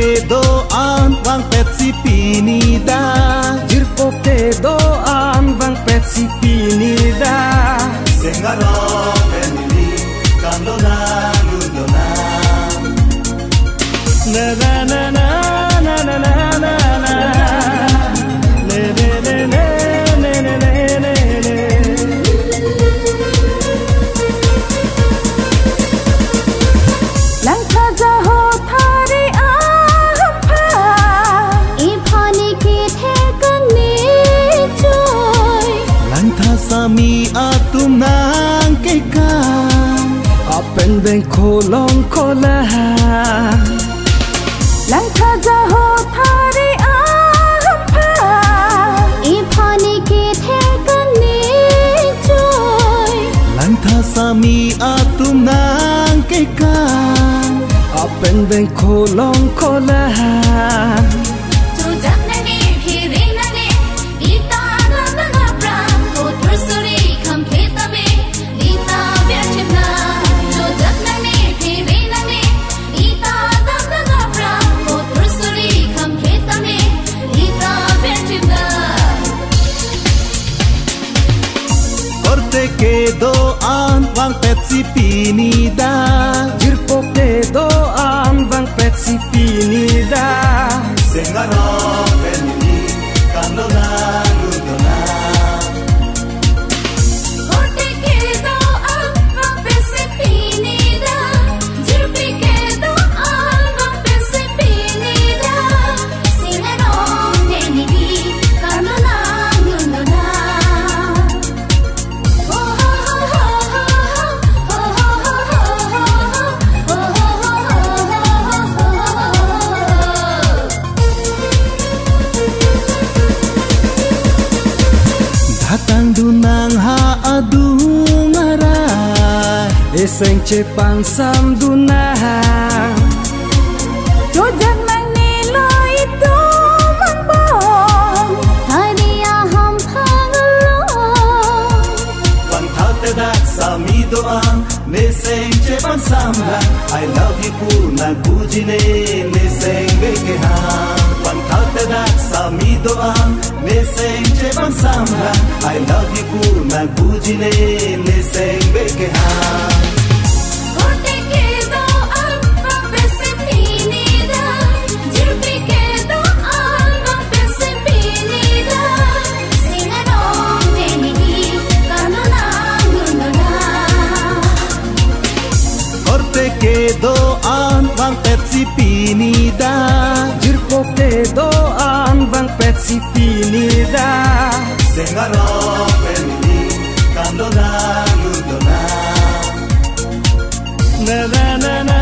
doan wang pet si pinida. Jirpo ke doan wang pet si pinida. Sengaro penili kandona lundona. Na na na na na na na na na. Le le le le le le le le. Lang tha ho thari apha. E phani ke the kani joy. Lang tha sami atum nang ke ka. Apen ben kolong kola. Lang tha ho thari apha. E phani ke the kani joy. Lang tha sami atum nang ke ka. Apen ben kolong kola. Ke doan wang pet si pinida. Jirpo ke doan wang pet si pinida. Sengaro penili kandona lundona. Korte ke doan wang pet si pinida. Jirpi ke doan wang pet si pinida. Singaro penili kandona lundona. Datang dunang ha adungara. Eseng cepang sam dunang. Jojak nang nilai itu mambong. Hadiah ham pangalong. Wang thal te dak sami doang ne seng chepan samla. I love you pu na bujine ne seng beke ha. Wang thal te dak sami doang ne seng chepan samla. I love you pu na bujine ne seng beke ha. Korte ke doan wang pet si pinida. Jirpi ke doan wang pet si pinida. Singanong penili kandona lundona. Korte ke doan wang pet si pinida. Jirpo ke doan wang pet si pinida. Sengaro penili kandona lundona. Na na na na.